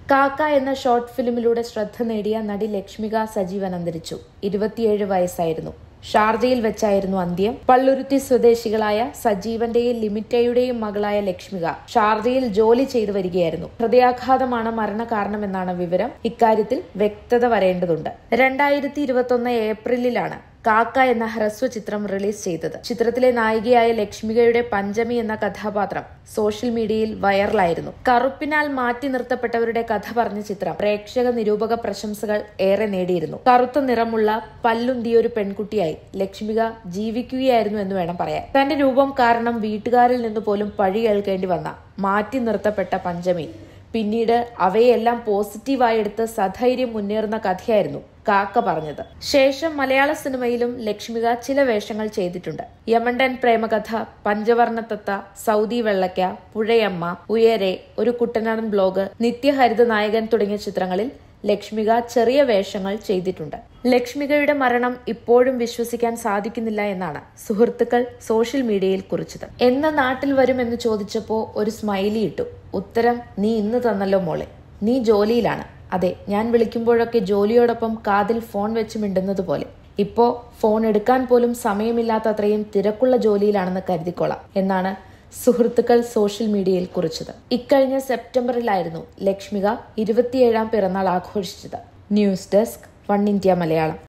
കാക്ക എന്ന ഷോർട്ട് ഫിലിമിലൂടെ ശ്രദ്ധ നേടിയ നടി ലക്ഷ്മിക സജീവൻ അന്തരിച്ചു. 27 വയസ്സായിരുന്നു. ഷാർജയിൽ വെച്ചായിരുന്നു അന്ത്യം. പള്ളുരുത്തി സ്വദേശികളായ സജീവന്റെയും ലിമിറ്റയുടെയും മകളായ ലക്ഷ്മിക ഷാർജയിൽ ജോലി ചെയ്തു വരികയായിരുന്നു. ഹൃദയാഘാതമാണ് മരണകാരണമെന്നാണ് വിവരം. ഇക്കാര്യത്തിൽ വ്യക്തത വരേണ്ടതുണ്ട്. 2021 ഏപ്രിലിലാണ് കാക്ക എന്ന ഹ്രസ്വ ചിത്രം റിലീസ് ചെയ്തത്. ചിത്രത്തിലെ നായികയായ ലക്ഷ്മികയുടെ പഞ്ചമി എന്ന കഥാപാത്രം സോഷ്യൽ മീഡിയയിൽ വൈറലായിരുന്നു. കറുപ്പിനാൽ മാറ്റി നിർത്തപ്പെട്ടവരുടെ കഥ പറഞ്ഞ ചിത്രം പ്രേക്ഷക നിരൂപക പ്രശംസകൾ ഏറെ നേടിയിരുന്നു. കറുത്ത നിറമുള്ള പല്ലുന്തിയ ഒരു പെൺകുട്ടിയായി ലക്ഷ്മിക ജീവിക്കുകയായിരുന്നു എന്ന് വേണം പറയാൻ. തന്റെ രൂപം കാരണം വീട്ടുകാരിൽ നിന്ന് പോലും പഴി കേൾക്കേണ്ടി വന്ന മാറ്റി നിർത്തപ്പെട്ട പഞ്ചമി പിന്നീട് അവയെല്ലാം പോസിറ്റീവായി എടുത്ത് സധൈര്യം മുന്നേറുന്ന കഥയായിരുന്നു കാക്ക പറഞ്ഞത്. ശേഷം മലയാള സിനിമയിലും ലക്ഷ്മിക ചില വേഷങ്ങൾ ചെയ്തിട്ടുണ്ട്. യമണ്ടൻ പ്രേമകഥ, പഞ്ചവർണ്ണത്തത്ത, സൗദി വെള്ളയ്ക്ക, പുഴയമ്മ, ഉയരെ, ഒരു കുട്ടനാടൻ ബ്ലോഗ്, നിത്യഹരിത നായകൻ തുടങ്ങിയ ചിത്രങ്ങളിൽ ലക്ഷ്മിക ചെറിയ വേഷങ്ങൾ ചെയ്തിട്ടുണ്ട്. ലക്ഷ്മികയുടെ മരണം ഇപ്പോഴും വിശ്വസിക്കാൻ സാധിക്കുന്നില്ല എന്നാണ് സുഹൃത്തുക്കൾ സോഷ്യൽ മീഡിയയിൽ കുറിച്ചത്. എന്ന് നാട്ടിൽ വരുമെന്ന് ചോദിച്ചപ്പോ ഒരു സ്മൈലി ഇട്ടു. ഉത്തരം നീ ഇന്ന് തന്നല്ലോ മോളെ. നീ ജോലിയിലാണ്. അതെ, ഞാൻ വിളിക്കുമ്പോഴൊക്കെ ജോലിയോടൊപ്പം കാതിൽ ഫോൺ വെച്ച് മിണ്ടുന്നത് പോലെ. ഇപ്പോ ഫോൺ എടുക്കാൻ പോലും സമയമില്ലാത്തത്രയും തിരക്കുള്ള ജോലിയിലാണെന്ന് കരുതിക്കൊള്ളാം എന്നാണ് സുഹൃത്തുക്കൾ സോഷ്യൽ മീഡിയയിൽ കുറിച്ചത്. ഇക്കഴിഞ്ഞ സെപ്റ്റംബറിലായിരുന്നു ലക്ഷ്മിക 27ാം പിറന്നാൾ ആഘോഷിച്ചത്. News desk, one India Malayalam.